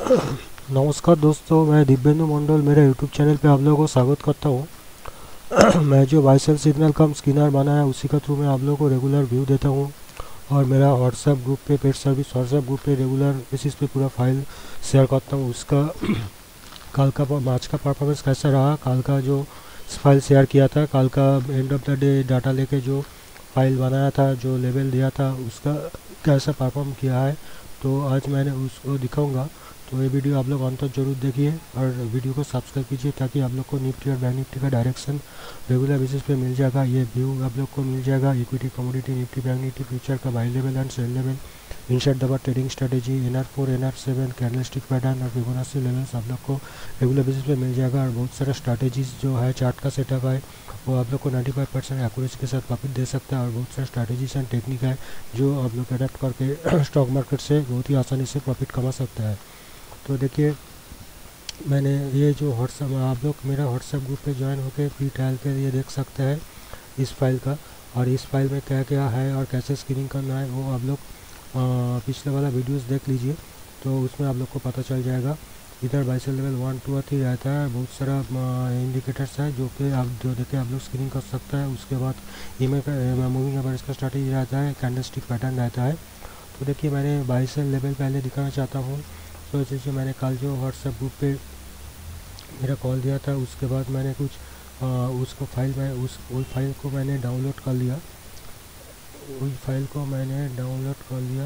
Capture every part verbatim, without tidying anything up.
नमस्कार दोस्तों, मैं दिव्येंदु मंडल मेरे यूट्यूब चैनल पे आप लोगों को स्वागत करता हूँ। मैं जो बाय सेल सिग्नल कम स्किनर बनाया उसी का थ्रू मैं आप लोगों को रेगुलर व्यू देता हूँ। और मेरा व्हाट्सएप ग्रुप पे पेड सर्विस व्हाट्सएप ग्रुप पे रेगुलर बेसिस पे पूरा फाइल शेयर करता हूँ। उसका कल का आज का परफॉर्मेंस कैसा रहा, कल का जो फाइल शेयर किया था, कल का end of the day data लेके जो फाइल बनाया था, जो लेवल दिया था, उसका कैसा परफॉर्म किया है, तो आज मैंने उसको दिखाऊंगा। तो ये वीडियो आप लोग अंत तक जरूर देखिए और वीडियो को सब्सक्राइब कीजिए ताकि आप लोग को निफ्टी और बैंक निफ्टी का डायरेक्शन रेगुलर बेसिस पे मिल जाएगा। ये व्यू आप लोग को मिल जाएगा। Equity, commodity, Nifty, bank Nifty, future का buy level and sell level, inside the trading strategy, N R four N R seven candlestick pattern और फिबोनाची लेवल्स आप लोग को रेगुलर बेसिस पे मिल जाएगा। और बहुत सारा स्ट्रैटेजीज जो है चार्ट का सेटअप है वो आप लोग को नाइन्टी फाइव परसेंट एक्यूरेसी के साथ प्रॉफिट दे सकता है। और बहुत सारे स्ट्रैटेजीज एंड टेक्निक है जो आप लोग अडेप्ट करके स्टॉक मार्केट से बहुत ही आसानी से प्रॉफिट कमा सकता है। तो देखिए, मैंने ये जो व्हाट्सएप आप लोग मेरा व्हाट्सएप ग्रुप पे ज्वाइन होकर फ्री ट्रायल के लिए देख सकते हैं इस फाइल का। और इस फाइल में क्या क्या है और कैसे स्क्रीनिंग करना है वो आप लोग पिछले वाला वीडियोस देख लीजिए, तो उसमें आप लोग को पता चल जाएगा। इधर buy sell level one two और थ्री रहता है, बहुत सारा इंडिकेटर्स है जो कि आप जो देखे आप लोग स्क्रीनिंग कर सकते हैं। उसके बाद ईमेल का मूविंग एवरेज का स्ट्रैटेजी रहता है, कैंडलस्टिक पैटर्न रहता है। तो देखिए, मैंने बाई सेल लेवल पहले दिखाना चाहता हूँ। तो जैसे मैंने कल जो व्हाट्सएप ग्रुप पे मेरा कॉल दिया था, उसके बाद मैंने कुछ आ, उसको फाइल में उस उस फाइल को मैंने डाउनलोड कर लिया उस फाइल को मैंने डाउनलोड कर लिया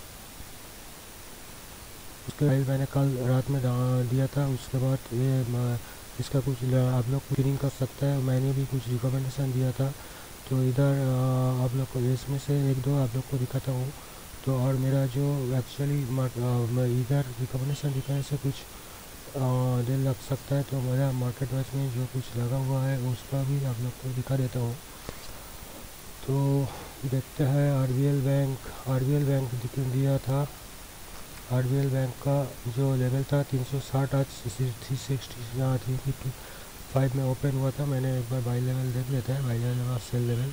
उसके फाइल मैंने कल रात में दिया था। उसके बाद ये इसका कुछ आप लोग क्लीनिंग कर सकते हैं। मैंने भी कुछ रिकमेंडेशन दिया था, तो इधर आप लोग को इसमें से एक दो आप लोग को दिखाता हूँ। तो और मेरा जो एक्चुअली इधर रिकमेंडेशन दिखाने से कुछ देर लग सकता है, तो मेरा मार्केट वाइज में जो कुछ लगा हुआ है उसका भी आप लोग को दिखा देता हूँ। तो देखते हैं, आरबीएल बैंक आरबीएल बैंक दिया था। आरबीएल बैंक का जो लेवल था तीन सौ साठ, आज three sixty three fifty five में ओपन हुआ था। मैंने एक बार बाई लेवल देख लेता है, बाई लेवल और सेल लेवल।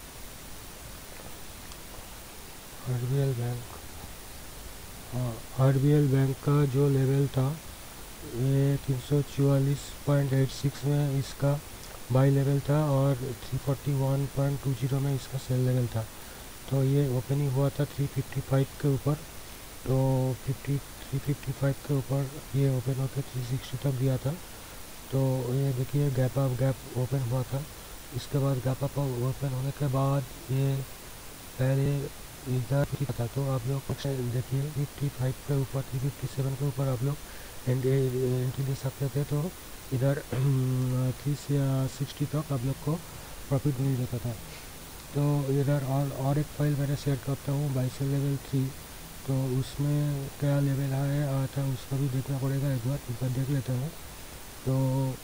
आरबीएल बैंक हाँ आरबीएल बैंक का जो लेवल था ये तीन सौ चौवालीस पॉइंट एट सिक्स में इसका बाई लेवल था और three forty one point two zero में इसका सेल लेवल था। तो ये ओपनिंग हुआ था थ्री फिफ्टी फाइव के ऊपर, तो फिफ्टी थ्री फिफ्टी फाइव के ऊपर ये ओपन होकर थ्री सिक्सटी तक गया था। तो ये देखिए, गैप अप गैप ओपन हुआ था। इसके बाद गैप अप ओपन होने के बाद ये पहले इधर था, तो आप लोग देखिए फिफ्टी फाइव के ऊपर थ्री फिफ्टी सेवन के ऊपर आप लोग एंट्री ले सकते थे। तो इधर थ्री सिक्सटी तक आप लोग को प्रॉफिट मिल जाता था। तो इधर और और एक फाइल मैंने शेयर करता हूँ, बाई सेल लेवल थ्री। तो उसमें क्या लेवल है आया था उसका भी देखना पड़ेगा, एक बार एक बार देख लेता हूँ। तो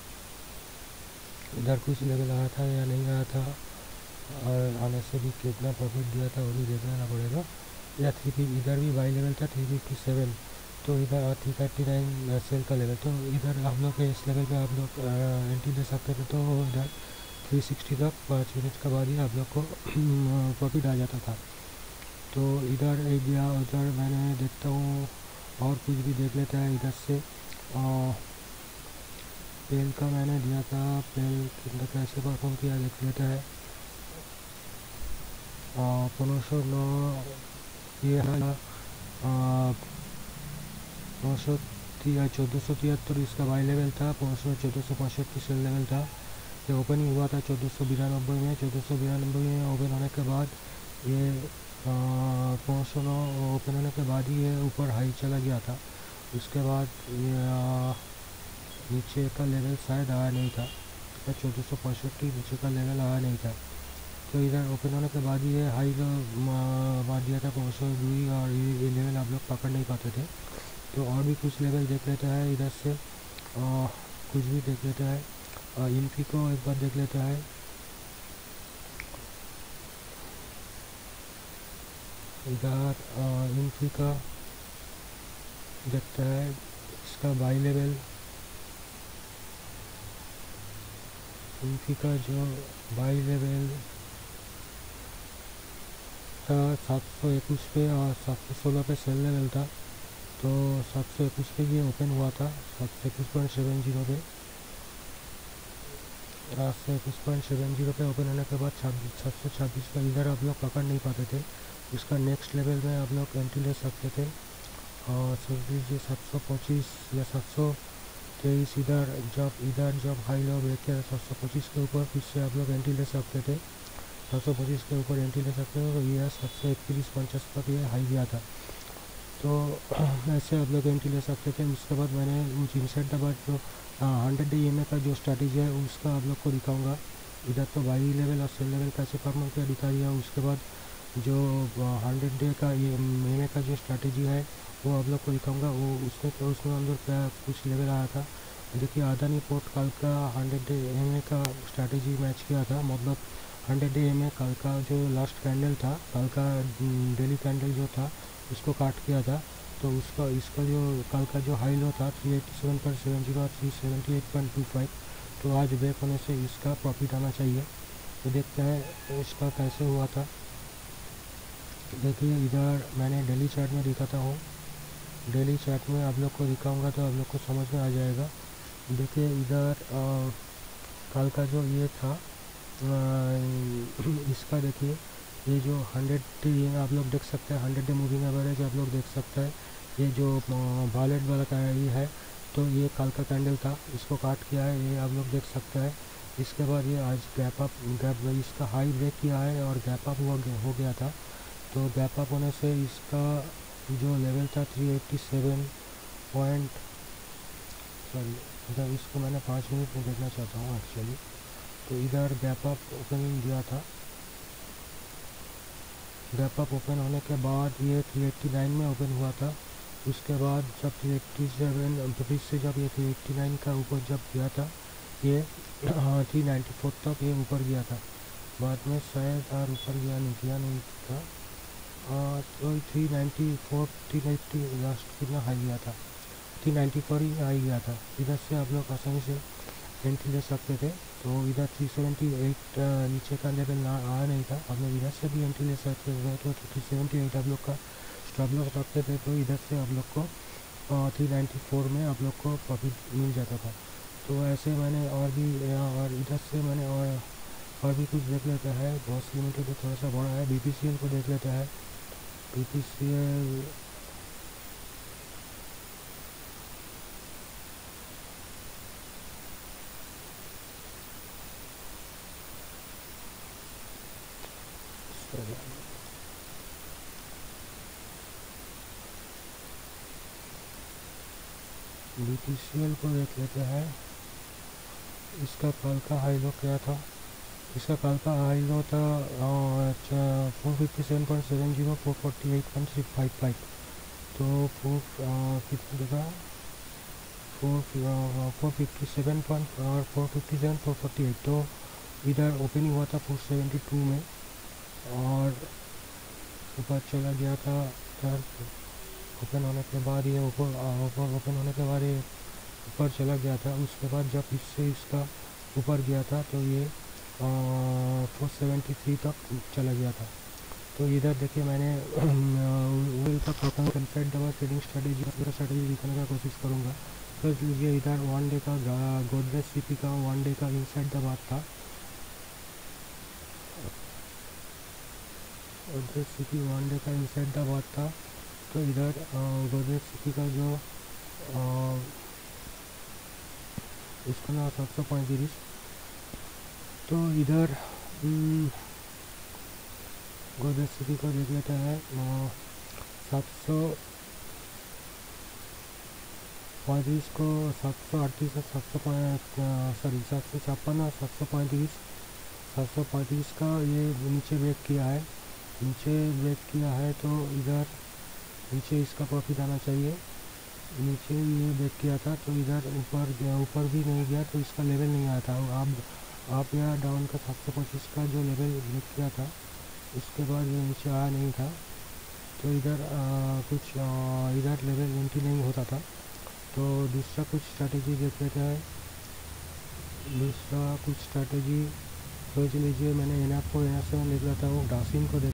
इधर कुछ लेवल आया था या नहीं आया था, और आने से भी कितना प्रॉफिट दिया था वो भी देखना पड़ेगा। या थ्री इधर भी बाई लेवल था थ्री फिफ्टी सेवन, तो इधर थ्री थर्टी नाइन सेल का लेवल। तो इधर हम लोग इस लेवल पे आप लोग एंट्री ले सकते थे। तो इधर थ्री सिक्सटी तक पाँच मिनट के बाद ही आप लोग को प्रॉफिट आ जाता था। तो इधर एक गया, उधर मैंने देखता हूँ और कुछ भी देख लेता है इधर से। आ, पेल का मैंने दिया था, पेल कितना कैसे परफॉर्म किया देख लेता है। पंद्रह सौ नौ ये है, नौ सौ चौदह सौ तिहत्तर इसका बाई लेवल था, पंद्रह सौ चौदह सौ पैंसठ की सेल लेवल था। ये ओपनिंग हुआ था चौदह सौ बिरानबे में चौदह सौ बिरानबे में ओपन होने के बाद ये पंद्रह सौ नौ ओपन होने के बाद ही ये ऊपर हाई चला गया था। उसके बाद नीचे का लेवल शायद आया नहीं था, चौदह सौ पैंसठ नीचे का लेवल आया नहीं था। तो इधर ओपन होने के बाद ही ये हाई मार दिया था पंद्रह सौ दुई, और ये लेवल आप लोग पकड़ नहीं पाते थे। तो और भी कुछ लेवल देख लेता है इधर से, आ, कुछ भी देख लेता है। इनफी को एक बार देख लेता है। इधर इनफी का देखता है, इसका बाई लेवल इनफी का जो बाई लेवल था सात सौ इक्कीस पे और सात सौ सोलह पे सेल लेवल था। तो सात सौ इक्कीस पे ये ओपन हुआ था, सात सौ इक्कीस पॉइंट सेवन जीरो पे सात सौ इक्कीस पॉइंट सेवन जीरो पे ओपन होने के बाद छब्बीस सात सौ छब्बीस का इधर आप लोग पकड़ नहीं पाते थे। उसका नेक्स्ट लेवल में आप लोग एंट्री ले सकते थे और सोच लीजिए सात सौ पच्चीस या सात सौ तेईस इधर जब इधर जब हाई लो ब्रेक किया सात सौ पच्चीस के ऊपर, फिर से आप लोग एंट्री ले सकते थे। सात सौ पच्चीस के ऊपर एंट्री ले सकते थे। तो ये सात सौ इकतीस पचास तक ये हाई गया था, तो ऐसे आप लोग एंट्री ले सकते थे। उसके बाद मैंने उस इनसाइड द बाद जो हंड्रेड डे ई का जो स्ट्रैटेजी है उसका आप लोग को दिखाऊंगा। इधर तो बाई लेवल और सेल लेवल कैसे परफॉर्म किया दिखा दिया। उसके बाद जो हंड्रेड डे का ये महीने का जो स्ट्रैटेजी है वो आप लोग को दिखाऊंगा। वो उसमें तो उसमें अंदर क्या कुछ लेवल आया था। देखिए अदानी पोर्ट कल का हंड्रेड डे एम का स्ट्रैटेजी मैच किया था, मतलब हंड्रेड डे एम कल का जो लास्ट कैंडल था, कल का डेली कैंडल जो था उसको काट किया था। तो उसका इसका जो कल का जो हाई लो था three eighty seven point seven zero और three seventy eight point two five, तो आज ब्रेक होने से इसका प्रॉफिट आना चाहिए। तो देखते हैं इसका कैसे हुआ था। देखिए इधर मैंने डेली चार्ट में दिखाता हूँ, डेली चार्ट में आप लोग को दिखाऊंगा तो आप लोग को समझ में आ जाएगा। देखिए इधर कल का जो ये था आ, इसका देखिए ये जो हंड्रेड डे आप लोग देख सकते हैं, हंड्रेड डे मूविंग एवरेज आप लोग देख सकते हैं। ये जो वॉलेट वाला का ये है, तो ये कल का कैंडल था, इसको काट किया है, ये आप लोग देख सकते हैं। इसके बाद ये आज गैप अप गैप इसका हाई ब्रेक किया है और गैप अप हुआ हो गया था। तो गैप अप होने से इसका जो लेवल था three eighty seven point sorry इधर इसको मैंने पाँच मिनट में देखना चाहता हूँ एक्चुअली। तो इधर गैप अप ओपनिंग दिया था, गैप अप ओपन होने के बाद ये थ्री एट्टी नाइन में ओपन हुआ था। उसके बाद जब थ्री एट्टी सेवन फिर से जब ये थ्री एट्टी नाइन का ऊपर जब गया था, ये थ्री नाइन्टी फोर तक ये ऊपर गया था। बाद में शायद और ऊपर गया नहीं गया नहीं था तो three ninety four three ninety last कितना हाई गया था, थ्री नाइन्टी फोर ही हाई गया था। इधर से आप लोग आसानी से एंट्री ले सकते थे। तो इधर थ्री सेवेंटी एट नीचे का लेवल ना आया नहीं था, आप लोग इधर से भी एंट्री ले सकते थे। तो थ्री सेवेंटी एट आप लोग का स्टॉप लॉस रखते थे, तो इधर से आप लोग को थ्री नाइन्टी फोर में आप लोग को प्रॉफिट मिल जाता था। तो ऐसे मैंने और भी और इधर से मैंने और और भी कुछ देख लेते हैं। बॉस लिमिटेड तो थोड़ा सा बड़ा है, बी पी सी एल को देख लेते हैं। B P C L B P C L को देख लेते हैं। इसका कल का हाई लो क्या था, इसका कल का हाई लो था four fifty seven point seven zero four forty eight point six five five. तो फोर कितना देखा four four fifty seven point और four fifty seven four forty eight. तो इधर ओपनिंग हुआ था फोर सेवेंटी टू में और ऊपर चला गया था। ओपन होने के बाद ये ऊपर ऊपर ओपन होने के बाद ये ऊपर चला गया था। उसके बाद जब इससे इसका ऊपर गया था तो ये फोर सेवेंटी थ्री तक चला गया था। तो इधर देखिए मैंने ओवल का performance inside the trading strategy का स्ट्रेटेजी दिखाने का कोशिश करूँगा। तो लीजिए इधर वन डे का गोदरेज सीपी का वन डे का इनसाइड द बात था, गोदरेज सीपी वन डे का इनसाइड द बात था। तो इधर गोदरेज सीपी का जो इसका ना सात सौ पैंतीस। तो इधर गोदरेज सीपी को देख लेते हैं। सात सौ पैंतीस को सात सौ अड़तीस और सात सौ सॉरी सात सौ छप्पन और सात सौ पैंतीस सात सौ पैंतीस का ये नीचे ब्रेक किया है, नीचे ब्रेक किया है। तो इधर नीचे इसका प्रॉफिट आना चाहिए। नीचे ये ब्रेक किया था तो इधर ऊपर ऊपर भी नहीं गया, तो इसका लेवल नहीं आया था। आप आप यहाँ डाउन का सात सौ पच्चीस का जो लेवल ब्रेक किया था उसके बाद ये नीचे आया नहीं था। तो इधर आ, कुछ आ, इधर लेवल एंट्री नहीं होता था। तो दूसरा कुछ स्ट्रैटेजी देख लेते हैं। दूसरा कुछ स्ट्रैटेजी सोच लीजिए मैंने N R four N R seven देख लेता हूँ, डासिन को देख